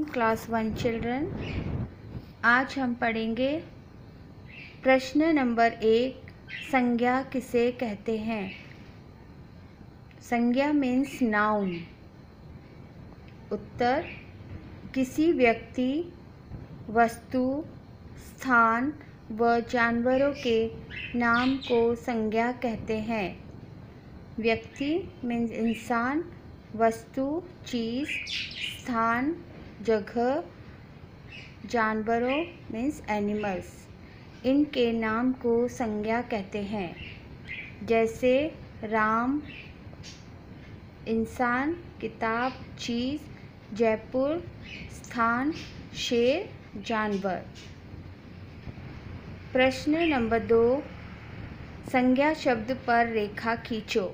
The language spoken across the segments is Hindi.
Class 1 children. आज हम पढ़ेंगे प्रश्न नंबर 1, संज्ञा किसे कहते हैं। संज्ञा मीन्स नाउन। उत्तर, किसी व्यक्ति, वस्तु, स्थान व जानवरों के नाम को संज्ञा कहते हैं। व्यक्ति मीन्स इंसान, वस्तु चीज़, स्थान जगह, जानवरों मीन्स एनिमल्स, इनके नाम को संज्ञा कहते हैं। जैसे राम इंसान, किताब चीज़, जयपुर स्थान, शेर जानवर। प्रश्न नंबर 2, संज्ञा शब्द पर रेखा खींचो।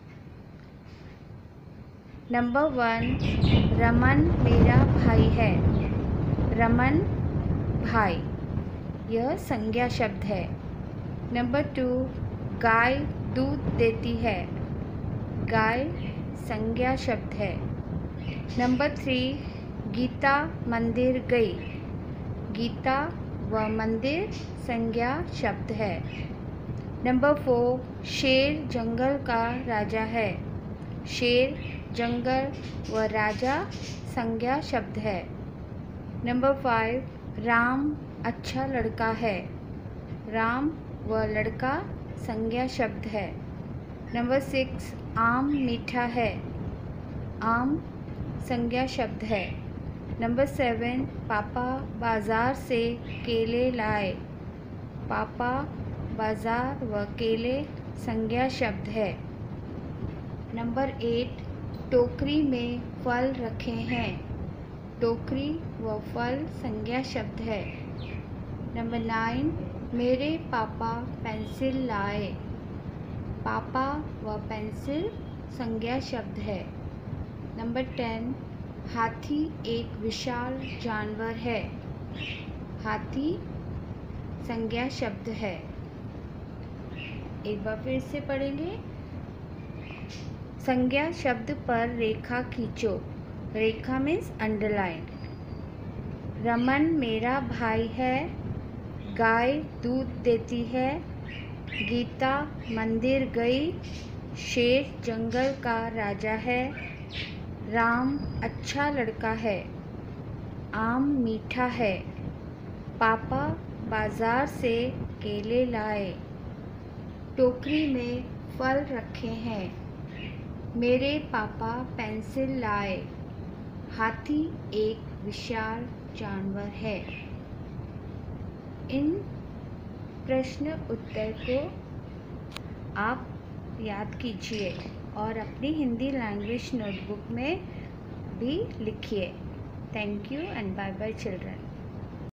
नंबर 1, रमन मेरा भाई है। रमन भाई, यह संज्ञा शब्द है। नंबर 2, गाय दूध देती है। गाय संज्ञा शब्द है। नंबर 3, गीता मंदिर गई। गीता व मंदिर संज्ञा शब्द है। नंबर 4, शेर जंगल का राजा है। शेर जंगल व राजा संज्ञा शब्द है। नंबर 5, राम अच्छा लड़का है। राम व लड़का संज्ञा शब्द है। नंबर 6, आम मीठा है। आम संज्ञा शब्द है। नंबर 7, पापा बाज़ार से केले लाए। पापा बाज़ार व केले संज्ञा शब्द है। नंबर 8, टोकरी में फल रखे हैं। टोकरी व फल संज्ञा शब्द है। नंबर 9, मेरे पापा पेंसिल लाए। पापा व पेंसिल संज्ञा शब्द है। नंबर 10, हाथी एक विशाल जानवर है। हाथी संज्ञा शब्द है। एक बार फिर से पढ़ेंगे। संज्ञा शब्द पर रेखा खींचो। रेखा मीन्स अंडरलाइन। रमन मेरा भाई है। गाय दूध देती है। गीता मंदिर गई। शेर जंगल का राजा है। राम अच्छा लड़का है। आम मीठा है। पापा बाज़ार से केले लाए। टोकरी में फल रखे हैं। मेरे पापा पेंसिल लाए। हाथी एक विशाल जानवर है। इन प्रश्न उत्तर को आप याद कीजिए और अपनी हिंदी लैंग्वेज नोटबुक में भी लिखिए। Thank you and bye bye children.